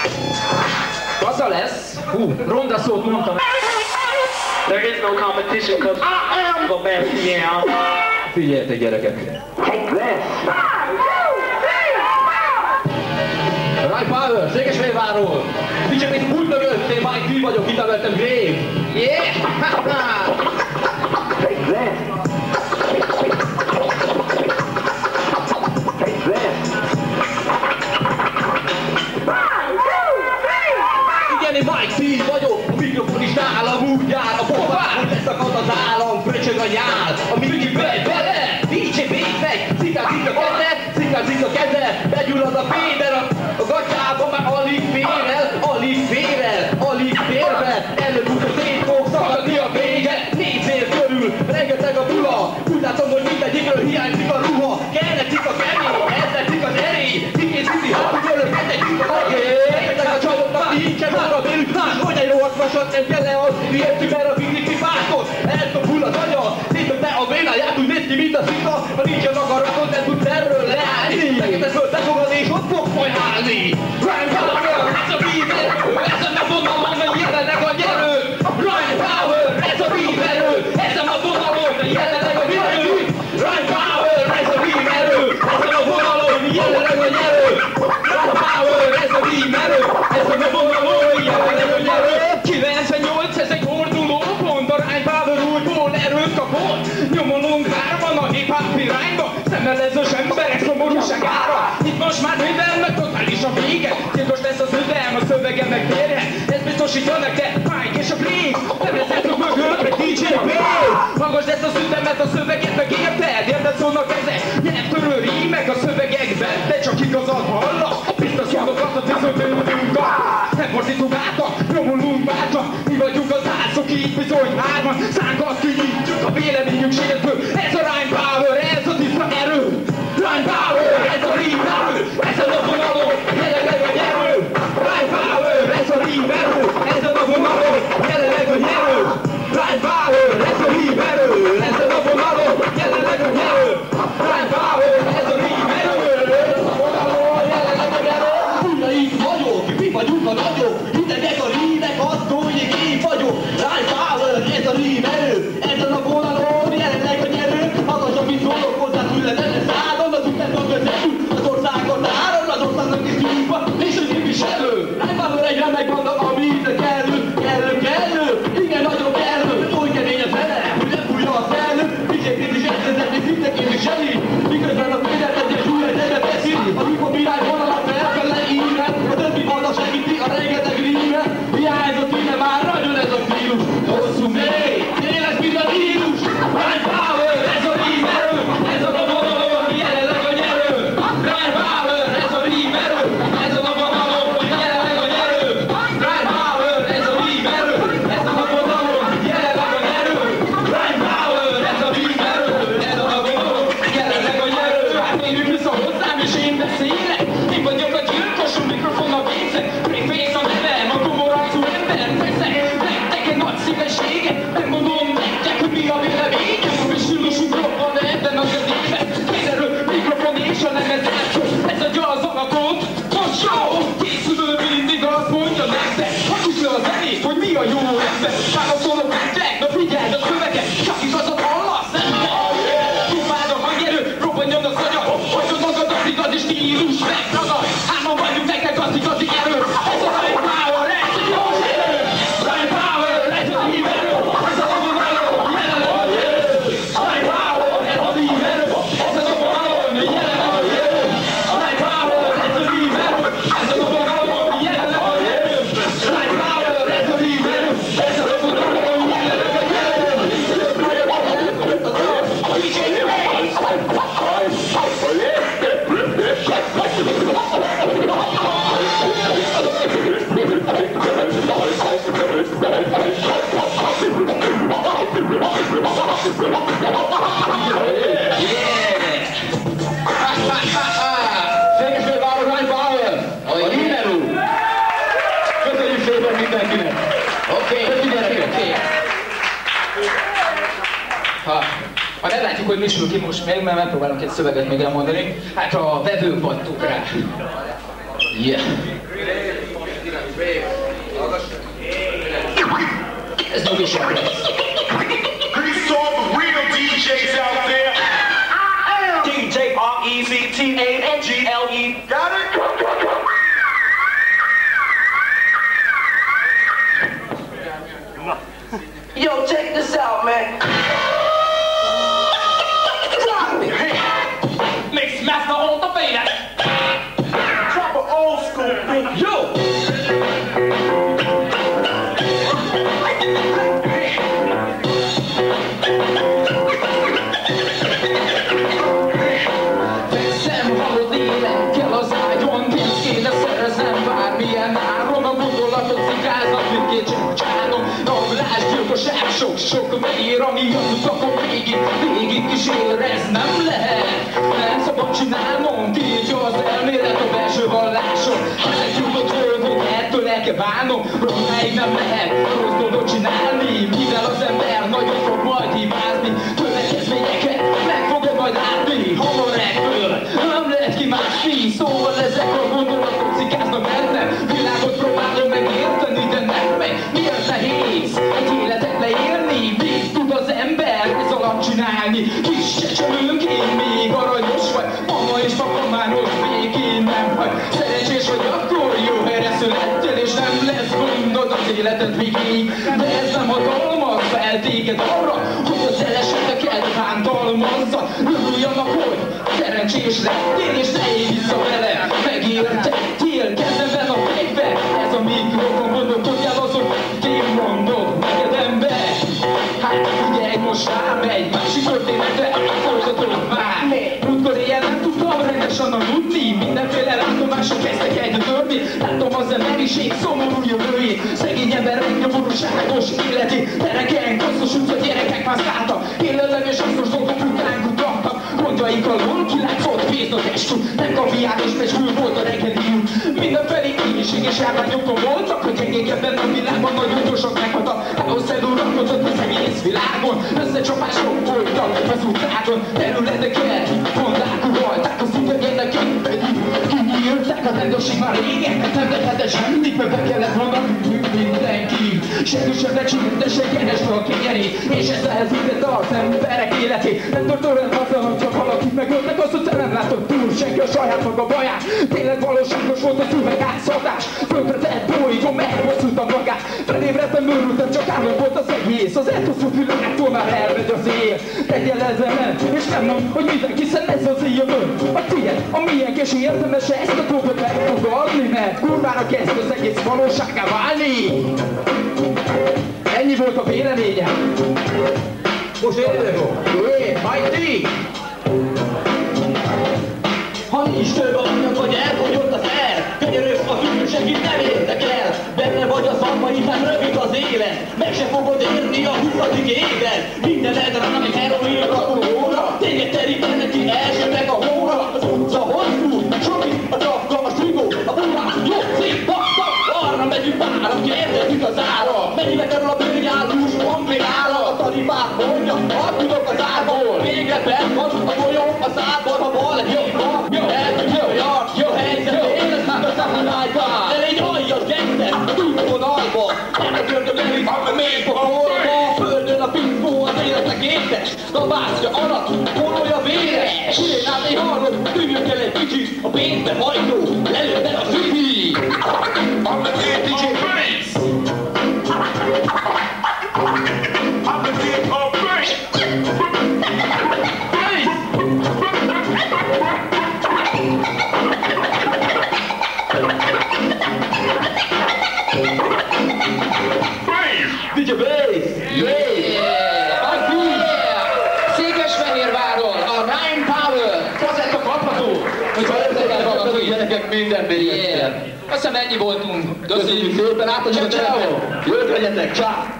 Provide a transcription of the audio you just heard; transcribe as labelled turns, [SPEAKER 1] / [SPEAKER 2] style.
[SPEAKER 1] Gaza lesz. Ronda szót mondtam.
[SPEAKER 2] There is no competition because I am the best, yeah.
[SPEAKER 1] Figyeljetek, gyerekek.
[SPEAKER 2] Take this.
[SPEAKER 1] Right Power, Székesfehérvárról. Figyelj, itt úgy mögött, én Mike D vagyok, itt emeltem Grave. Yeah!
[SPEAKER 2] Take this. Take this.
[SPEAKER 1] Igen, én Mike D vagyok, a mikrofon is nálam úgy jár, a pofán, hogy leszakad az állam, fröcsög a nyál, a Miki bele, DJ Béknek, szikázik a keze, szikázik a keze, begyullad a féder, a gatyába már alig férvel, előbb a szét fog szakadni a vége, nézzél körül, rengeteg a bula, úgy látom, hogy mindegyikről hiányzik a ruha, kelletszik a kemény, ezletszik az erély, kikészíti hátulőlök, egyik a legény, rengeteg a csajoknak nincsen arra bérük, hogy egy rohadt vasat nem kell lehozni, értjük erre a bicikli pásztot, eltopul az anya, széttötte a vénáját, úgy néz ki, mint a szika, ha nincsen akaratod, nem tudsz erről leállni, neked föl befogadni, és ott fogsz majd állni. Ryan Power, ez a bíver, ezen a vonalon, hogy jelenleg a nyerő. Ryan Power, ez a bíverő, ezen a vonalon, hogy jelenleg a nyerő. Ryan Power, ez a bíverő, ezen a vonalon, hogy jelenleg a nyerő. Ryan Power, ez a bíverő, ezen a vonalon, hogy jelenleg a nyerő. 98, ez egy forduló pont, a Ryan Power újból erőt kapott. Nyomolunk hárman a hip-hop irányba, szemmelezős emberek szomorúságára. Itt most már mindennek totális a vége. Titkos lesz a szövem, a szövege meg térje. Ez biztosítja nektek Mike és a Blink. Nevezetünk mögöttre DJ Bale. Magas lesz a szütemet, a szöveget meg érted. Érted szólnak ezek nyelvtörő rímek a szövegekben, de csak igazat hallasz. Biztos szavakat a tűzöltőnünk. Nem fordítunk átak, nyomulunk bátran. Mi vagyunk az ászok, így bizony hárman. Szánkat kinyitjuk a véleményünk sértő. Ez a Ryan Power, ez a tiszta erő. Ryan Power, ez a rímerő. Ezen a vonalon, jelenleg a nyerő. Ryan Power, ez a rímerő. Ezen a vonalon, jelenleg a nyerő. Ryan Power, ez a rímerő. Ezen a vonalon, jelenleg a nyerő. Ryan Power, ez a rímerő. Ezen a vonalon, jelenleg a nyerő. Újra itt vagyok, mi vagyunk a nagyok. Hidegek a rímek, attól én vagyok. Ryan Power, ez a rímerő. Ezen a vonalon, jelenleg a nyerő. Magasabb, mint szólok hozzá tőle, szádon, az utána vezetünk, az országot áron, az országnak is nyújtva, és a képviselő. Ryan Power egyre megvan, ami ide kellő, igen, nagyon kellő, oly kemény a fele, hogy nem fújja a szellő, vigyéként is egyszerűen, szinte képviseli, miközben a félretet és újra egyre veszi, a hiphopirány vonalat fel kell leírni, a többi banda segíti a rengeteg ríme, hiányzott ide már nagyon ez a stílus, hosszú mély, éles, mint a vírus, Ryan Power, ez a rímerő, ez a vonalon, jelenleg a nyerő, Ryan Power, ez a rímerő, ez a vonalon, jelenleg a nyerő, Ryan Power, ez a rímerő, ez a vonalon, jelenleg a nyerő, Ryan Power, ez a rímerő, ez a vonalon, jelenleg a nyerő. Hát én vissza hozzám és én beszélek, én vagyok a gyilkos, a mikrofon a vécek, Breakface a nevem, a komorarcú ember, persze, nektek egy nagy szívessége, nem mondom nektek, hogy mi a véleményem, a mi stílusunk robban ebben az évben, kézerő mikrofon és a lemezet, ez adja az alapot, most jó, készülő mindig azt mondja nektek, hagyjuk le a zenét, hogy mi a jó ember, válaszolok nektek, na figyeld a szöveget, csak igazat hallasz, nem próbáld a hangerő, robbanjon az agyad, hagyod magad az igazi stílus, megragad, hárman vagyunk nektek az igazi erő, ez a Ryan Power, ez a jó erő, Ryan Power, ez a híverő, ez a vonalon, jelenleg a nyerő, Ryan Power, ez a híverő, ez a vonalon, jelenleg a nyerő, Ryan Power, ez a híverő, ez a vonalon, jelenleg a nyerő, Ryan Power, ez a híverő, ez a vonalon, jelenleg a nyerő, DJ Székesfehérvár, Ryan Power, a hímerő. Köszönjük szépen mindenkinek. Oké, gyerekek. Ha nem látjuk, hogy mi sül ki most még, mert megpróbálunk egy szöveget még elmondani. Hát a vevők vagytok rá. Yeah. erősebb lesz.
[SPEAKER 3] Grease all the real DJs out there.
[SPEAKER 2] DJ R-E-Z-T-A-N-G-L-E.
[SPEAKER 3] Got it?
[SPEAKER 1] Yo, check this out, man. Drop it.
[SPEAKER 2] Mix master on the beat.
[SPEAKER 3] Drop an old school beat.
[SPEAKER 1] Yo! Veszem, hallod élen kell az ágyon, pénzt kéne szerezem bármilyen áron. A gondolatot cikáznak, mindkét csak csánom. Rablás, gyilkosság, sok vér, ami az utakon végig kísér, ez nem lehet. Nem szabad csinálnom, tiltja az elmélet a belső valláson. Ezek jutott földön, ettől el kell válnom, romáig nem lehet rossz dolgot csinálni. Mivel az ember nagyon fog majd hibázni, következményeket meg fogod majd látni. Hamar ebből nem lehet kimászni, szóval ezek a gondolatok cikáznak bennem. Világot próbálom megérteni, de nem meg. Miért nehéz egy életet leélni? Mit tud az ember ez alatt csinálni? Kis csecsemőnk, én még aranyos vagy, mama és papa már most végén nem vagy. Szerencsés vagy, akkor jó helyre születtél, és nem lesz gondod az életed végéig. De ez nem hatalmaz fel téged arra, hogy az eleseteket bántalmazza. Örülj annak, hogy szerencsés lettél, és ne élj vissza vele. Megértettél, kezemben a fegyver, ez a mikrofon, gondolkodjál azon, hogy én mondom neked ember. Hát figyelj, most rámegy, másik történetre, folytatod már. Múltkor éjjel nem tudtam rendesen aludni, mindenféle látomások kezdtek egyre törni. Látom az emberiség szomorú jövőjét, szegény emberek nyomorúságos életét. Tereken, koszos utca gyerekek mászkáltak, életleges hasznos dolgok után kutattak. Gondjaink alól kilátszott pénzt a testünk, nem kaviár és meccsül volt a reggeliünk. Mindenfelé éjséges járványokon voltak, hogy gyengék ebben a világban nagyon gyorsak meghaltak. Hálószerű rakodott az egész világon, összecsapások voltak az utcákon. Területeket fondák uralták, az idegeneket pedig kinyírták. A rendőrség már régen nem tehetett semmit, mert be kellett mondani mindenki. Senki sem becsült, de se keresd a kényerét, és ez elhívette az emberek életét. Nem történt azzal, hogy csak valakit megöltek, azt után nem látott túl senki a saját maga baját. Tényleg valóságos volt az üvegátszadás, tönkretett bolygó megbosszulta magát. Felébredtem, őrültem, csak álom volt az egész. Az eltoszult világtól már elmegy az él. Tegyél ezzel nem, és nem mondom, hogy mindenki, hiszen ez az jövő. A tiéd, a miénk, és érdemes ezt a dolgot megfogadni, mert kurvára kezd az egész valósággá válni. Ennyi volt a véleményem. Most érdekol. Jó, majd ti! Ha nincs több anyag, vagy elfogyott az er, könyörös a fűrű, senkit nem érdekel. Benne vagy a szakmai, hát rövid az élet, meg se fogod érni a 20. évet. Minden edren, ami heroin rakóra, téged terítenek ki, elsőnek a hóra. Az utca hosszú, soki, a csapka, a strigó, a burák, jó, szép, tak, arra megyünk bárra, kérdezzük az ára. Mennyibe kerül a bőnyálús ampliára, a talibát mondja, hadd tudok az árból. Végre bent van a folyó, a szádban, a bal, jó helyzet, éles a szállítás. De légy aljas gengszter, a túlvonalba. Ennek gördöm elvisz, a mély pokolba. Földön a piszkó, az életnek étes. Kabászja alatt, polója véres. Sétálni hallod, tűnjünk el egy kicsit. A pénzbe hajtó, lelőtted a süti. I'm the DJ Bass.
[SPEAKER 3] I'm the DJ Bass.
[SPEAKER 1] DJ Bass! Székesfehérvárról a Rhyme Power kazetta kapható, hogyha érdekel valaki, gyerekek mindenben jöttek. Azt hiszem ennyi voltunk. Köszönjük szépen, átadjuk a telefon. Jövök legyetek, csá!